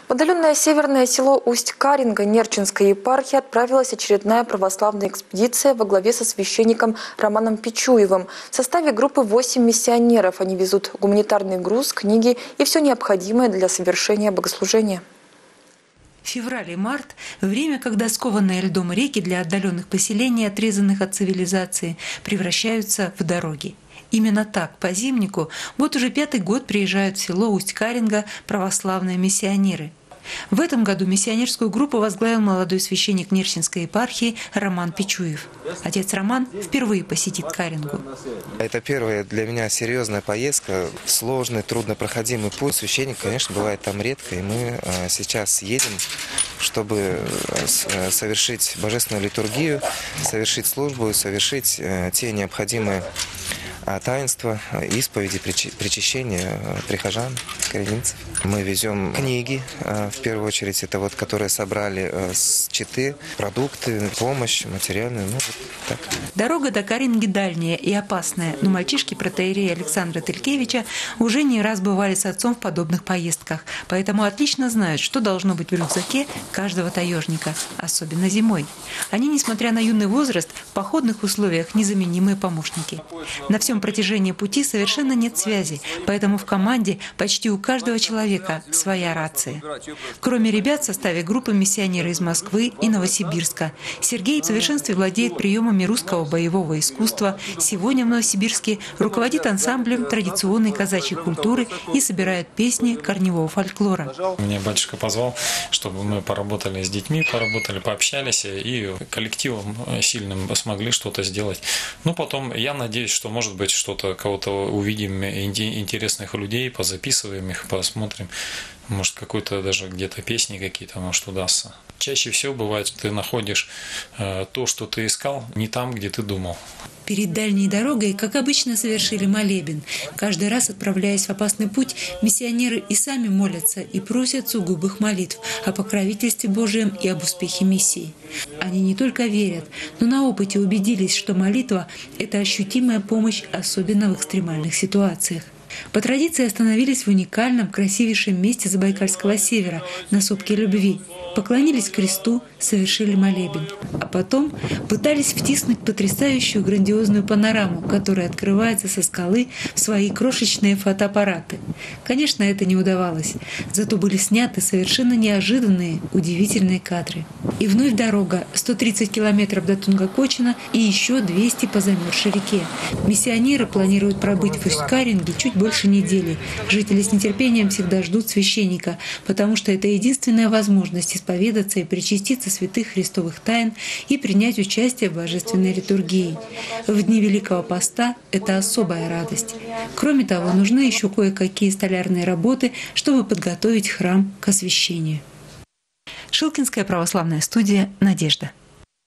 В отдаленное северное село Усть-Каринга Нерчинской епархии отправилась очередная православная экспедиция во главе со священником Романом Пичуевым. В составе группы 8 миссионеров. Они везут гуманитарный груз, книги и все необходимое для совершения богослужения. Февраль и март – время, когда скованные льдом реки для отдаленных поселений, отрезанных от цивилизации, превращаются в дороги. Именно так, по зимнику, вот уже 5-й год приезжают в село Усть-Каринга православные миссионеры. В этом году миссионерскую группу возглавил молодой священник Нерчинской епархии Роман Пичуев. Отец Роман впервые посетит Карингу. Это первая для меня серьезная поездка. Сложный, труднопроходимый путь. Священник, конечно, бывает там редко. И мы сейчас едем, чтобы совершить божественную литургию, совершить службу, совершить те необходимые таинства, исповеди, причащения прихожан, коренинцев. Мы везем книги, в первую очередь, это вот, которые собрали с Читы, продукты, помощь материальную, вот так. Дорога до Каринги дальняя и опасная, но мальчишки протоиерея Александра Телькевича уже не раз бывали с отцом в подобных поездках, поэтому отлично знают, что должно быть в рюкзаке каждого таежника, особенно зимой. Они, несмотря на юный возраст, в походных условиях незаменимые помощники. На всем протяжении пути совершенно нет связи, поэтому в команде почти у каждого человека своя рация. Кроме ребят в составе группы миссионеры из Москвы и Новосибирска. Сергей в совершенстве владеет приемами русского боевого искусства. Сегодня в Новосибирске руководит ансамблем традиционной казачьей культуры и собирает песни корневого фольклора. Меня батюшка позвал, чтобы мы поработали с детьми, пообщались и коллективом сильным смогли что-то сделать. Ну, потом я надеюсь, что, может быть, что-то, кого-то увидим, интересных людей, позаписываем их, посмотрим. Может, какой-то даже где-то песни какие-то, может, удастся. Чаще всего бывает, ты находишь то, что ты искал, не там, где ты думал. Перед дальней дорогой, как обычно, совершили молебен. Каждый раз, отправляясь в опасный путь, миссионеры и сами молятся и просят сугубых молитв о покровительстве Божьем и об успехе миссии. Они не только верят, но на опыте убедились, что молитва – это ощутимая помощь, особенно в экстремальных ситуациях. По традиции остановились в уникальном, красивейшем месте Забайкальского севера, на сопке Любви. Поклонились кресту, совершили молебен. А потом пытались втиснуть потрясающую грандиозную панораму, которая открывается со скалы в свои крошечные фотоаппараты. Конечно, это не удавалось. Зато были сняты совершенно неожиданные, удивительные кадры. И вновь дорога, 130 километров до Тунгакочина и еще 200 по замерзшей реке. Миссионеры планируют пробыть в Усть-Каринге чуть больше недели. Жители с нетерпением всегда ждут священника, потому что это единственная возможность исповедаться и причаститься святых христовых тайн и принять участие в божественной литургии. В дни Великого Поста это особая радость. Кроме того, нужны еще кое-какие столярные работы, чтобы подготовить храм к освящению. Шилкинская православная студия «Надежда».